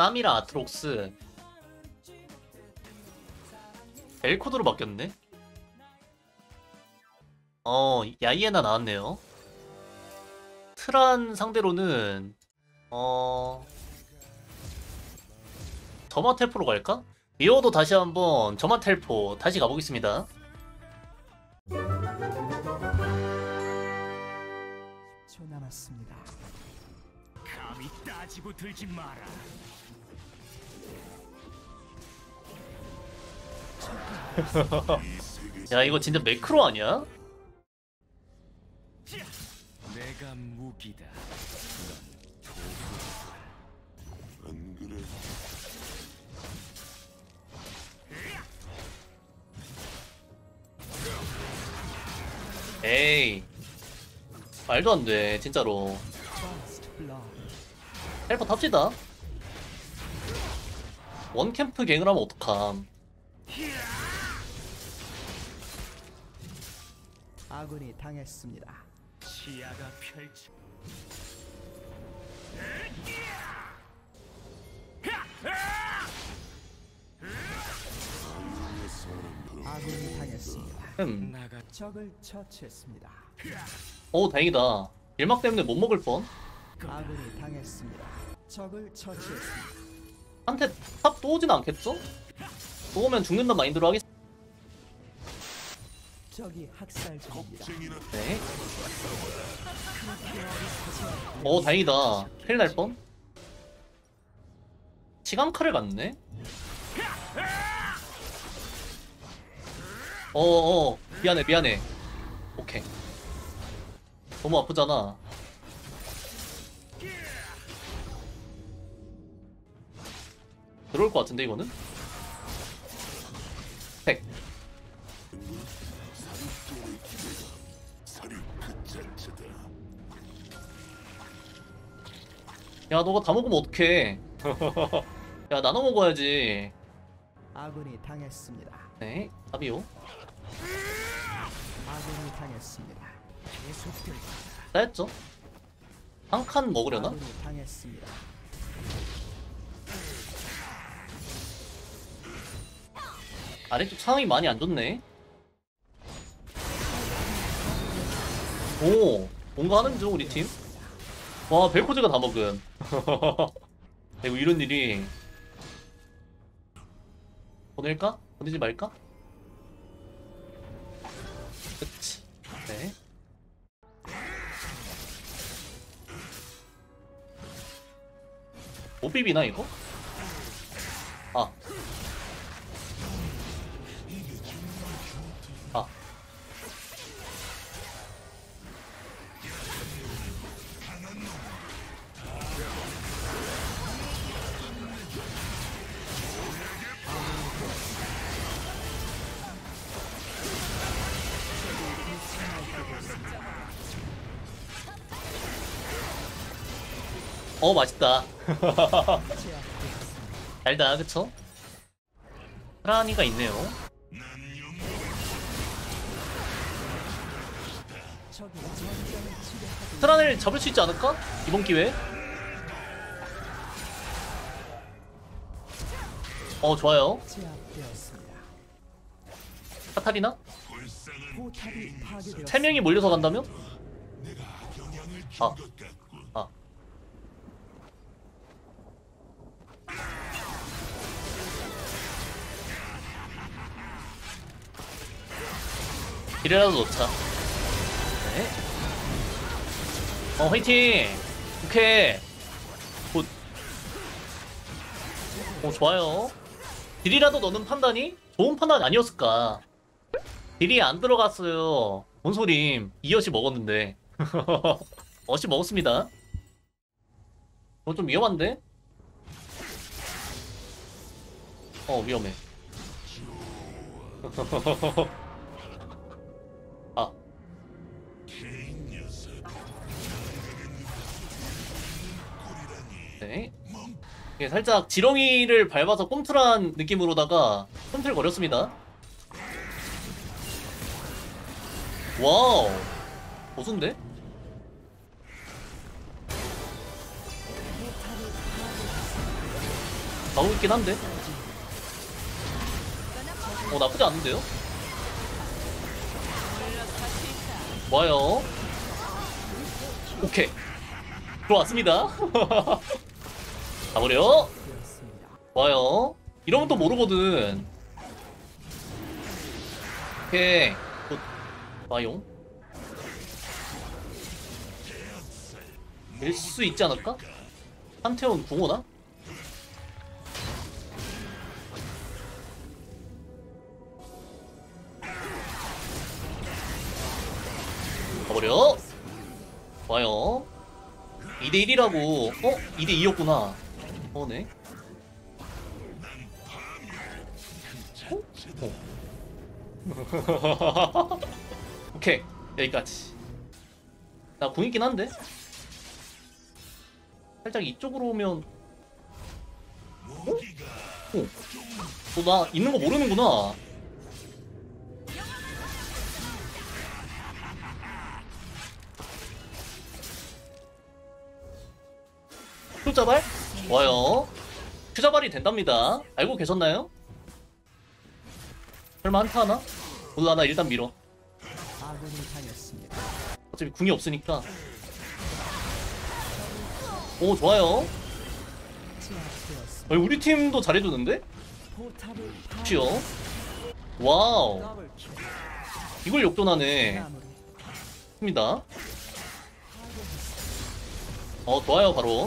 쌈이랑 아트록스 벨코드로 바뀌었네. 야이에나 나왔네요. 트란 상대로는 저마 텔포로 갈까? 리오도 다시 한번 저마 텔포 다시 가보겠습니다. 10초 남았습니다. 감히 따지고 들지 마라. 야, 이거 진짜 매크로 아니야? 내가 무기다. 안 그래? 에이, 말도 안 돼, 진짜로. First blood. 헬퍼 탑시다. 원캠프 갱을 하면 어떡함. 아군이 당했습니다. 시야가 펼쳐. 아군이 당했습니다. 나가 적을 처치했습니다. 오, 다행이다. 일막 때문에 못 먹을 뻔. 아군이 당했습니다. 적을 처치했습니다. 한테 탑 또 오진 않겠죠? 또 오면 죽는다 마인드로 하겠. 적이 학살 중입니다. 네. 오, 다행이다. 큰일 날 뻔. 시간칼을 갔네? 미안해, 미안해. 오케이. 너무 아프잖아. 들어올 것 같은데, 이거는? 팩. 야, 너가 다 먹으면 어떡해. 야, 나눠 먹어야지. 아군이 당했습니다. 네, 답이요. 아군이 당했습니다. 계속될 따였죠? 한 칸 먹으려나? 아군이 당했습니다. 아래쪽 상황이 많이 안 좋네. 오, 뭔가 하는 중, 우리 팀. 와, 벨코즈가 다 먹음. 이거 이런 일이. 보낼까? 보내지 말까? 그치. 네. 못 비비나, 이거? 아. 아. 맛있다. 달다, 그쵸? 트라니가 있네요. 적이 전장을 지배하고 트란을 잡을 수 있지 않을까? 이번 기회에? 좋아요. 제압되었습니다. 카타리나? 포탑이 파괴되었습니다. 3명이 몰려서 간다면? 아. 아. 이래라도 넣자. 네. 화이팅! 오케이. 굿. 좋아요. 딜이라도 넣는 판단이 좋은 판단이 아니었을까. 딜이 안 들어갔어요. 뭔 소림. 2어시 먹었는데. 어시 먹었습니다. 이거 좀 위험한데? 위험해. 아. 네. 이게 살짝 지렁이를 밟아서 꼼틀한 느낌으로다가 꼼틀거렸습니다. 와우. 고수인데? 가고 있긴 한데. 나쁘지 않은데요? 좋아요. 오케이. 들어왔습니다. 가버려. 되었습니다. 좋아요. 이러면 또 모르거든. 오케이. 굿. 좋아요. 될 수 있지 않을까? 한태원 궁호나? 가버려. 좋아요. 2대1이라고. 2대2였구나. 네. 오케이. 여기까지. 나 궁 있긴 한데? 살짝 이쪽으로 오면. 나 있는 거 모르는구나. 큐자발? 좋아요. 큐자발이 된답니다. 알고 계셨나요? 설마 한타 하나? 몰라, 나 일단 밀어. 아군이 당했습니다. 어차피 궁이 없으니까. 오, 좋아요. 제압되었습니다. 우리 팀도 잘해주는데? 포탑을 그치요? 와우. 더블킬. 이걸 역전하네. 마무리. 입니다. 좋아요, 바로.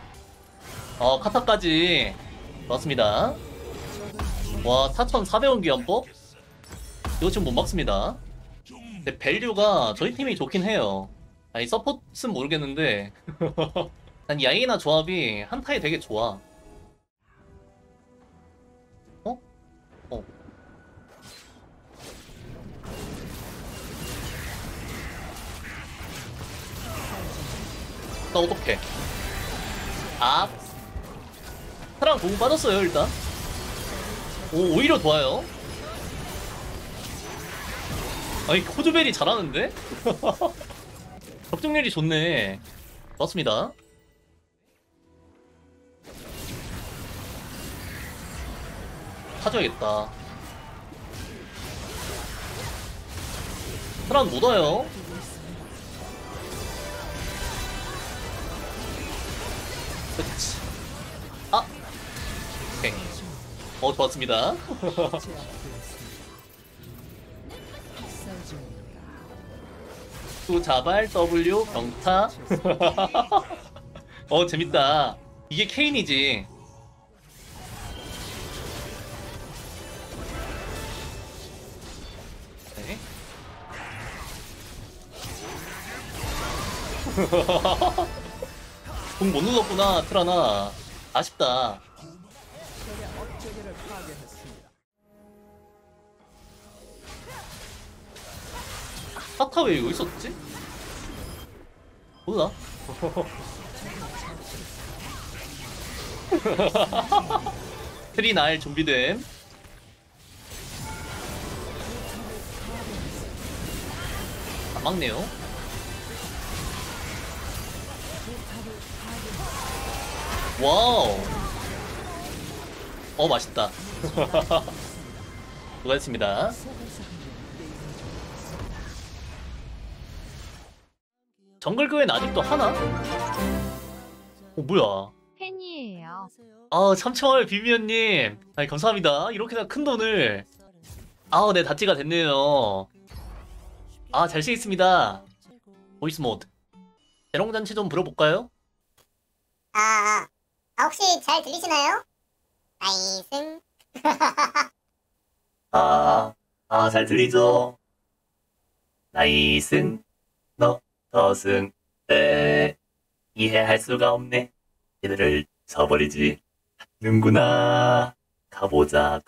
카타까지. 좋았습니다. 와, 4,400원 귀환법? 이거 지금 못 막습니다. 근데 밸류가 저희 팀이 좋긴 해요. 아니, 서폿은 모르겠는데. 난 야이나 조합이 한타에 되게 좋아. 나 어떡해. 사랑 도구 빠졌어요, 일단. 오히려 좋아요. 아니, 코즈벨이 잘하는데? 적중률이 좋네. 좋았습니다. 사줘야겠다. 사람 못 와요. 그치. 오케이. 좋았습니다. 제압되었습니다. 쌀중입니다. 또 자발 W 병타. 재밌다. 이게 케인이지. 네. 공 못 눌렀구나, 트라나. 아쉽다. 적의 업체계를 파괴했습니다. 타타 왜 여기 있었지? 몰라. 트리날 준비됨. 안 막네요. 와우. 맛있다. 수고하셨습니다. 정글교회는 아직도 하나? 뭐야. 팬이에요. 참청할 비미연님. 아니, 감사합니다. 이렇게나 큰 돈을. 네, 다찌가 됐네요. 잘 쓰겠습니다. 보이스 모드. 재롱잔치 좀 불어볼까요? 혹시 잘 들리시나요? 나이승. 잘 들리죠? 나이승, 너승, 이해할 수가 없네. 얘들을 저버리지 않는구나. 가보자.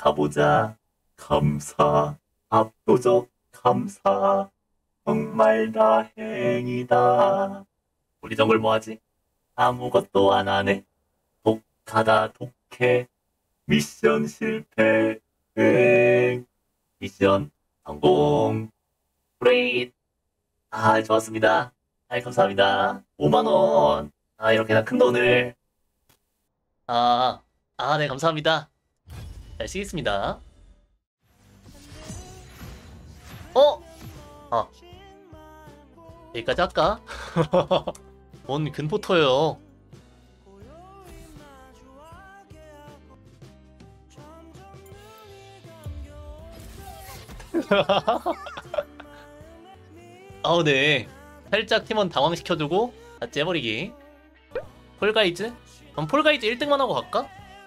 감사, 압도적 감사. 정말 다행이다. 우리 정글 뭐하지? 아무것도 안 하네. 독하다 독해. 미션 실패. 미션 성공. 브레이드. 좋았습니다. 감사합니다. 5만원. 이렇게나 큰 돈을. 아, 네, 감사합니다. 잘 쓰겠습니다. 아, 여기까지 할까? 뭔 근포터요. 아우, 네. 살짝 팀원 당황시켜주고 다 째버리기. 폴가이즈? 그럼 폴가이즈 1등만 하고 갈까?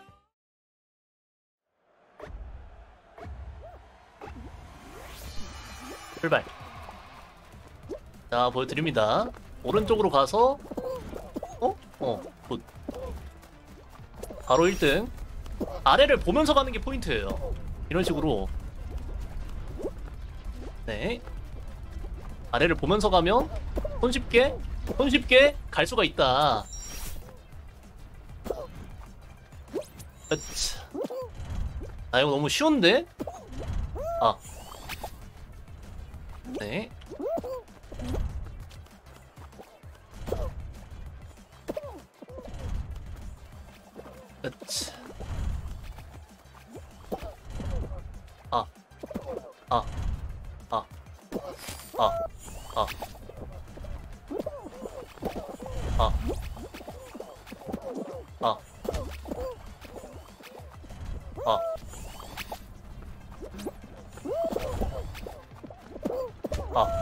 출발. 자, 보여드립니다. 오른쪽으로 가서 굿. 바로 1등. 아래를 보면서 가는 게 포인트예요. 이런 식으로. 네. 아래를 보면서 가면 손쉽게 갈 수가 있다. 으차. 아, 이거 너무 쉬운데? 아. 네. 으차. 아. 아. 아. 아. 아. 아. 아. 아. 아.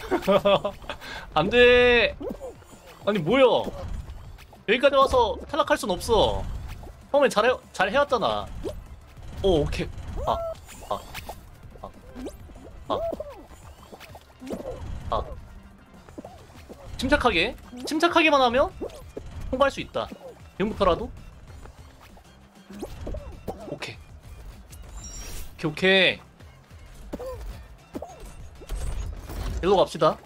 안 돼. 아니, 뭐야. 여기까지 와서 탈락할 순 없어. 처음에 잘 해왔잖아. 오, 오케이. 아. 아. 아. 아. 아. 침착하게만 하면 통과할 수 있다. 지금부터라도. 오케이. 오케이. 일로 갑시다.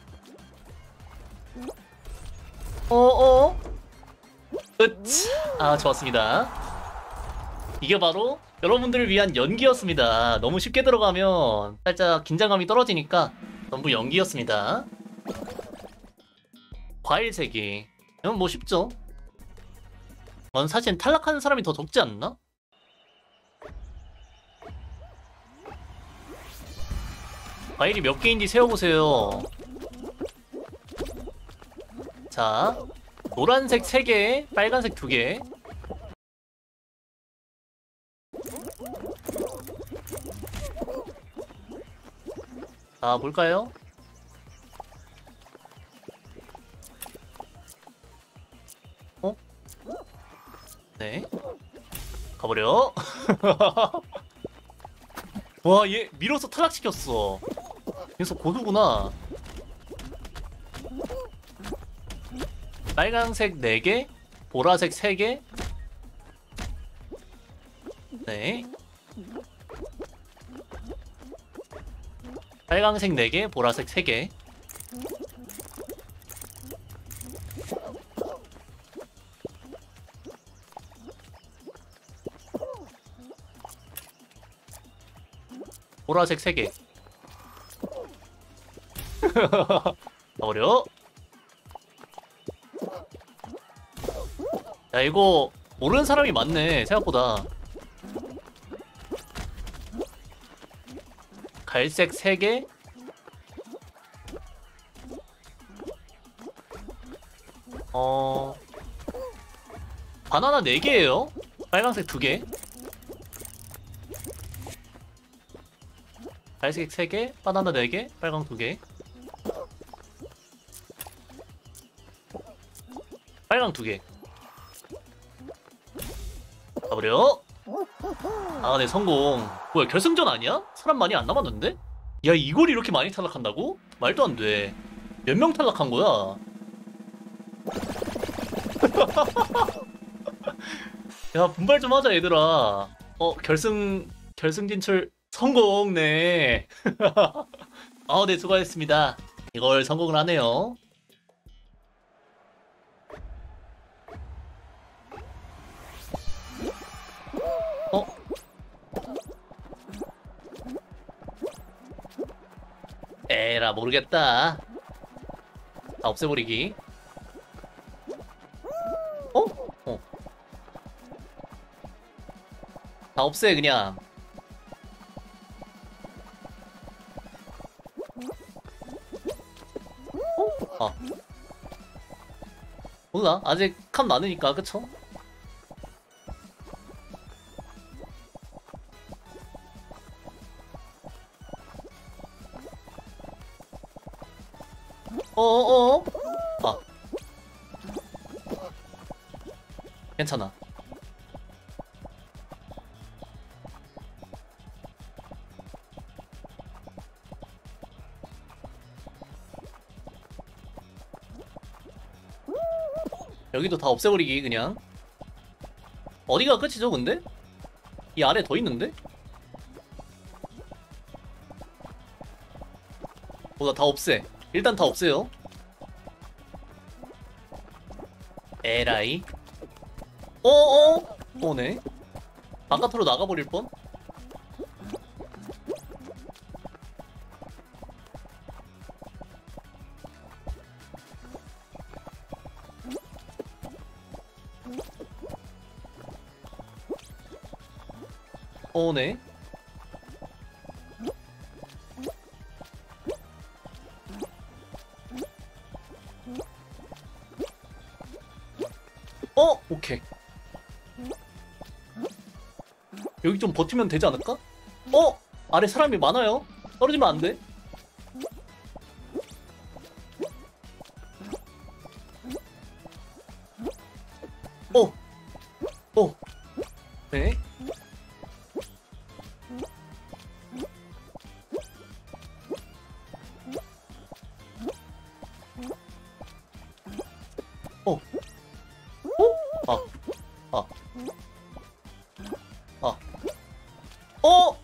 으치. 아, 좋았습니다. 이게 바로 여러분들을 위한 연기였습니다. 너무 쉽게 들어가면 살짝 긴장감이 떨어지니까 전부 연기였습니다. 과일 3개. 이건 뭐 쉽죠? 사실 탈락하는 사람이 더 적지 않나? 과일이 몇 개인지 세어보세요. 자, 노란색 3개, 빨간색 2개. 자, 볼까요? 네. 가버려. 와, 얘 밀어서 탈락시켰어. 그래서 고수구나. 빨간색 4개, 보라색 3개. 네. 빨간색 4개, 보라색 3개. 보라색 3개. 가버려. 야, 이거 모르는 사람이 많네, 생각보다. 갈색 3개. 바나나 4개예요. 빨간색 2개. 갈색 3개, 바나나 4개, 빨강 2개. 빨강 2개. 가버려. 아, 네, 성공. 뭐야, 결승전 아니야? 사람 많이 안 남았는데? 야, 이걸 이렇게 많이 탈락한다고? 말도 안 돼. 몇 명 탈락한 거야? 야, 분발 좀 하자, 얘들아. 결승 진출 성공, 네. 아, 네, 수고하셨습니다. 이걸 성공을 하네요. 에라, 모르겠다. 아, 없애버리기. 다 없애 그냥. 아 몰라 아직 칸 많으니까 그쵸? 어어어 아 괜찮아. 여기도 다 없애버리기 그냥. 어디가 끝이죠 근데? 이 아래 더 있는데? 보다 다 없애. 일단 다 없애요. 에라이. 어어? 오네. 바깥으로 나가버릴 뻔? 오네. 오케이. 여기 좀 버티면 되지 않을까? 아래 사람이 많아요. 떨어지면 안 돼. 네. 아. 어?